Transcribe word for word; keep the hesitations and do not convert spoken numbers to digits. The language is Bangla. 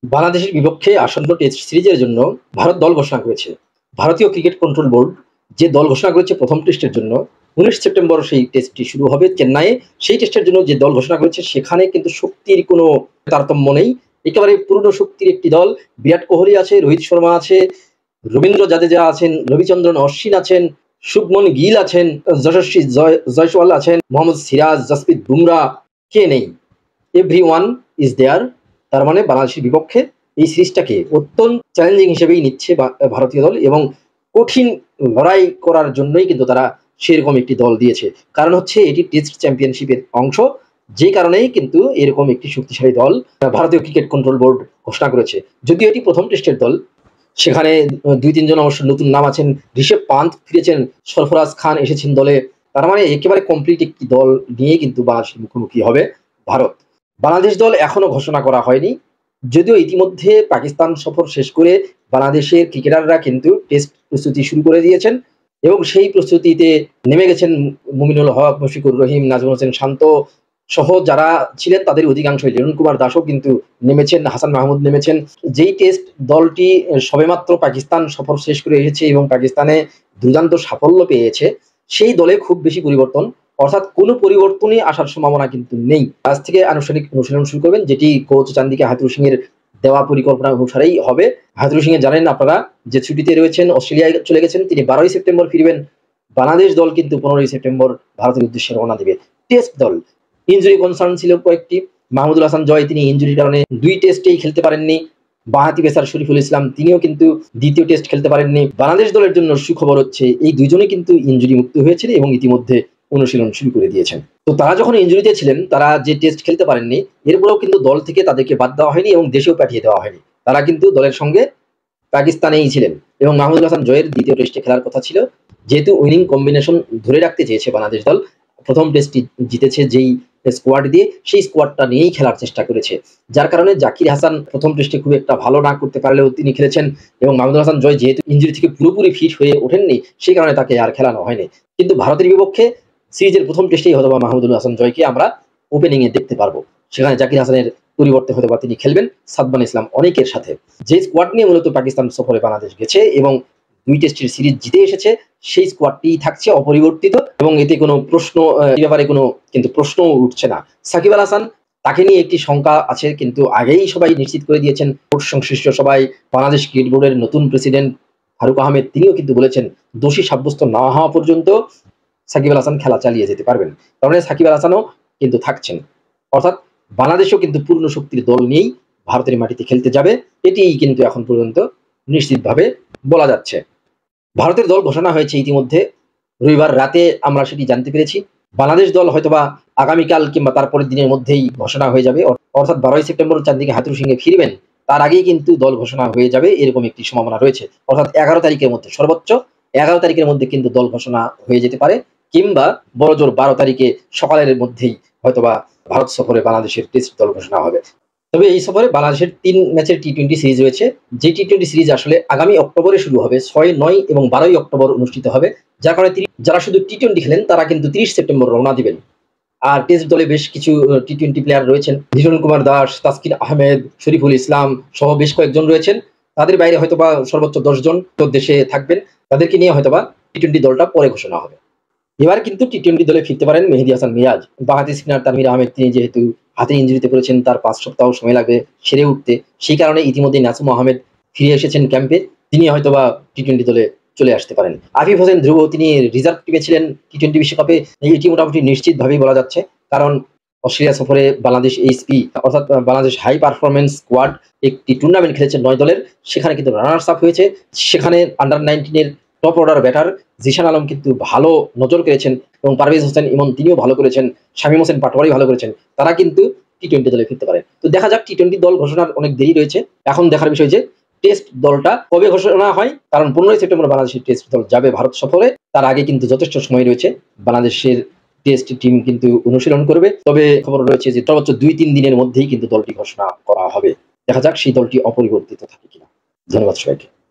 বাংলাদেশের বিপক্ষে আসন্ন টেস্ট সিরিজের জন্য ভারত দল ঘোষণা করেছে। ভারতীয় ক্রিকেট কন্ট্রোল বোর্ড যে দল ঘোষণা করেছে প্রথম টেস্টের জন্য উনিশ সেপ্টেম্বর সেই টেস্টটি শুরু হবে চেন্নাইয়ে। সেই টেস্টের জন্য যে দল ঘোষণা করেছে সেখানে কিন্তু শক্তির কোনো তারতম্য নেই। একেবারে পূর্ণ শক্তির একটি দল। বিরাট কোহলি আছে, রোহিত শর্মা আছে, রবীন্দ্র জাদেজা আছেন, রবিচন্দ্রন অশ্বিন আছেন, শুভমন গিল আছেন, যশস্বী জয় জয়সওয়াল আছেন, মোহাম্মদ সিরাজ, জসপ্রীত বুমরা, কে নেই? Everyone is there. তার মানে বাংলাদেশের বিপক্ষে এই সিরিজটাকে অত্যন্ত চ্যালেঞ্জিং হিসেবেই নিচ্ছে বা- ভারতীয় দল, এবং কঠিন লড়াই করার জন্যই কিন্তু তারা সেরকম একটি দল দিয়েছে। কারণ হচ্ছে এটি টেস্ট চ্যাম্পিয়নশিপের অংশ, যে কারণেই কিন্তু এরকম একটি শক্তিশালী দল আহ, ভারতীয় ক্রিকেট কন্ট্রোল বোর্ড ঘোষণা করেছে। যদিও এটি প্রথম টেস্টের দল, সেখানে আহ, দুই তিনজন অবশ্য নতুন নাম আছেন। ঋষভ পান্থ ফিরেছেন, সরফরাজ খান এসেছেন দলে। তার মানে একেবারে কমপ্লিট একটি দল নিয়ে কিন্তু বাংলাদেশের মুখোমুখি হবে ভারত। বাংলাদেশ দল এখনো ঘোষণা করা হয়নি, যদিও ইতিমধ্যে পাকিস্তান সফর শেষ করে বাংলাদেশের ক্রিকেটাররা কিন্তু টেস্ট প্রস্তুতি শুরু করে দিয়েছেন, এবং সেই প্রস্তুতিতে নেমে গেছেন মুমিনুল হক, মুশফিকুর রহিম, নাজমুল হোসেন শান্ত সহ যারা ছিলেন তাদের অধিকাংশ। লিটন কুমার দাসও কিন্তু নেমেছেন, হাসান মাহমুদ নেমেছেন। যেই টেস্ট দলটি সবেমাত্র পাকিস্তান সফর শেষ করে এসেছে এবং পাকিস্তানে দুর্দান্ত সাফল্য পেয়েছে, সেই দলে খুব বেশি পরিবর্তন, অর্থাৎ কোনো পরিবর্তনই আসার সম্ভাবনা কিন্তু নেই। আজ থেকে আনুষ্ঠানিক অনুশীলন শুরু করবেন, যেটি কোচ চান্দিকা হাথুরু সিং এর দেওয়া পরিকল্পনা অনুসারেই হবে। হাথুরু সিং এর জানেন আপনারা যে ছুটিতে রয়েছেন, অস্ট্রেলিয়ায় চলে গেছেন, তিনি বারোই সেপ্টেম্বর ফিরবেন। বাংলাদেশ দল কিন্তু পনেরোই সেপ্টেম্বর ভারতের উদ্দেশ্যে রওনা দেবে। টেস্ট দল ইনজুরি কনসার্ন ছিল কয়েকটি। মাহমুদুল হাসান জয় তিনি ইনজুরির কারণে দুই টেস্টেই খেলতে পারেননি। বাঁহাতি পেসার শরীফুল ইসলাম তিনিও কিন্তু দ্বিতীয় টেস্ট খেলতে পারেননি। বাংলাদেশ দলের জন্য সুখবর হচ্ছে এই দুইজনই কিন্তু ইনজুরি মুক্ত হয়েছেন এবং ইতিমধ্যে অনুশীলন শুরু করে দিয়েছেন। তো তারা যখন ইনজুরিতে ছিলেন, তারা যে টেস্ট খেলতে পারেননি, এরপরেও কিন্তু দল থেকে তাদেরকে বাদ দেওয়া হয়নি এবং দেশেও পাঠিয়ে দেওয়া হয়নি। তারা কিন্তু দলের সঙ্গে পাকিস্তানেই ছিলেন, এবং মাহমুদুল হাসান জয়ের দ্বিতীয় টেস্টে খেলার কথা ছিল। যেহেতু উইনিং কম্বিনেশন ধরে রাখতে চেয়েছে বাংলাদেশ দল, প্রথম টেস্টটি জিতেছে যেই স্কোয়াড দিয়ে, সেই স্কোয়াডটা নিয়েই খেলার চেষ্টা করেছে। যার কারণে জাকির হাসান প্রথম টেস্টে খুব একটা ভালো না করতে পারলেও তিনি খেলেছেন, এবং মাহমুদুল হাসান জয় যেহেতু ইনজুরি থেকে পুরোপুরি ফিট হয়ে ওঠেননি, সেই কারণে তাকে আর খেলানো হয়নি। কিন্তু ভারতের বিপক্ষে সিরিজের প্রথম টেস্টেই হয়তো বা মাহমুদুল হাসান জয়কে আমরা ওপেনিং এ দেখতে পারবো। সেখানে জাকির হাসানের পরিবর্তে হয়তো বা তিনি খেলবেন সাদমান ইসলাম অনেকের সাথে। যে স্কোয়াড নিয়ে মূলত পাকিস্তান সফরে বাংলাদেশ গেছে এবং দুই টেস্টের সিরিজ জিতে এসেছে, সেই স্কোয়াডটি থাকছে অপরিবর্তিত, এবং এতে কোনো প্রশ্ন আহ, এই ব্যাপারে কোনো কিন্তু প্রশ্ন উঠছে না। সাকিব আল হাসান, তাকে নিয়ে একটি শঙ্কা আছে, কিন্তু আগেই সবাই নিশ্চিত করে দিয়েছেন, বোর্ড সংশ্লিষ্ট সবাই। বাংলাদেশ ক্রিকেট বোর্ডের নতুন প্রেসিডেন্ট ফারুক আহমেদ তিনিও কিন্তু বলেছেন দোষী সাব্যস্ত না হওয়া পর্যন্ত সাকিব আল হাসান খেলা চালিয়ে যেতে পারবেন। তার মানে সাকিব আল হাসানও কিন্তু থাকছেন, অর্থাৎ বাংলাদেশও কিন্তু পূর্ণ শক্তির দল নিয়েই ভারতের মাটিতে খেলতে যাবে। এটিই কিন্তু এখন পর্যন্ত নিশ্চিতভাবে বলা যাচ্ছে। ভারতের দল ঘোষণা হয়েছে ইতিমধ্যে, রবিবার রাতে আমরা সেটি জানতে পেরেছি। বাংলাদেশ দল হয়তোবা আগামীকাল কিংবা তারপরের দিনের মধ্যেই ঘোষণা হয়ে যাবে, অর- অর্থাৎ বারোই সেপ্টেম্বর চারদিকে হাথুরু সিংহে ফিরবেন, তার আগেই কিন্তু দল ঘোষণা হয়ে যাবে এরকম একটি সম্ভাবনা রয়েছে। অর্থাৎ এগারো তারিখের মধ্যে, সর্বোচ্চ এগারো তারিখের মধ্যে কিন্তু দল ঘোষণা হয়ে যেতে পারে, কিংবা বড়জোর বারো তারিখে সকালের মধ্যেই হয়তোবা ভারত সফরে বাংলাদেশের টেস্ট দল ঘোষণা হবে। তবে এই সফরে বাংলাদেশের তিন ম্যাচের টি টোয়েন্টি সিরিজ রয়েছে, যে টি টোয়েন্টি সিরিজ আসলে আগামী অক্টোবরে শুরু হবে, ছয়, নয় এবং বারোই অক্টোবর অনুষ্ঠিত হবে। যার কারণে তিনি- যারা শুধু টি টোয়েন্টি খেলেন তারা কিন্তু তিরিশ সেপ্টেম্বর রওনা দিবেন। আর টেস্ট দলে বেশ কিছু টি টোয়েন্টি প্লেয়ার রয়েছেন, লিটন কুমার দাস, তাসকিন আহমেদ, শরীফুল ইসলাম সহ বেশ কয়েকজন রয়েছেন। তাদের বাইরে হয়তোবা সর্বোচ্চ দশ জন তো দেশে থাকবেন, তাদেরকে নিয়ে হয়তোবা টি টোয়েন্টি দলটা পরে ঘোষণা হবে। এবার কিন্তু টি টোয়েন্টি দলে ফিরতে পারেন মেহেদী হাসান মিরাজ। বাঁহাতি স্পিনার তানভীর আহমেদ তিনি যেহেতু হাতে ইনজুরিতে পড়েছেন, তার পাঁচ সপ্তাহ সময় লাগবে সেরে উঠতে, সেই কারণে ইতিমধ্যে নাসুম আহমেদ ফিরে এসেছেন ক্যাম্পে, তিনি হয়তোবা টি টোয়েন্টি দলে চলে আসতে পারেন। আফিফ হোসেন ধ্রুব তিনি রিজার্ভ টিমে ছিলেন টি টোয়েন্টি বিশ্বকাপে, এটি মোটামুটি নিশ্চিতভাবেই বলা যাচ্ছে। কারণ অস্ট্রেলিয়া সফরে বাংলাদেশ এইচপি অর্থাৎ বাংলাদেশ হাই পারফরমেন্স স্কোয়াড একটি টুর্নামেন্ট খেলেছে নয় দলের, সেখানে কিন্তু রানার্স আপ হয়েছে। সেখানে আন্ডার নাইনটিনের top order batter Zishan Alam কিন্তু ভালো নজর কেড়েছেন, এবং পারভেজ হোসেন ইমন তিনিও ভালো করেছেন, শামীম হোসেন পাটোয়ারি ভালো করেছেন। তারা কিন্তু টি টোয়েন্টি দলে ফিরতে পারে। তো দেখা যাক, টি টোয়েন্টি দল ঘোষণার অনেক দেরি রয়েছে। এখন দেখার বিষয় যে টেস্ট দলটা কবে ঘোষণা হয়, কারণ পনেরোই সেপ্টেম্বর বাংলাদেশের টেস্ট দল যাবে ভারত সফরে। তার আগে কিন্তু যথেষ্ট সময় রয়েছে, বাংলাদেশের টেস্ট টিম কিন্তু অনুশীলন করবে। তবে খবর রয়েছে যে সর্বোচ্চ দুই তিন দিনের মধ্যেই কিন্তু দলটি ঘোষণা করা হবে। দেখা যাক সেই দলটি অপরিবর্তিত থাকে কিনা। ধন্যবাদ সবাইকে।